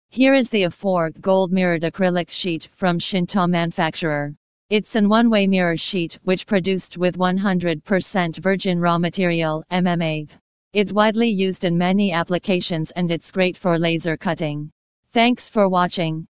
Here is the A4 gold mirrored acrylic sheet from xintao manufacturer. It's an one-way mirror sheet which produced with 100% virgin raw material MMA. It's widely used in many applications and it's great for laser cutting. Thanks for watching.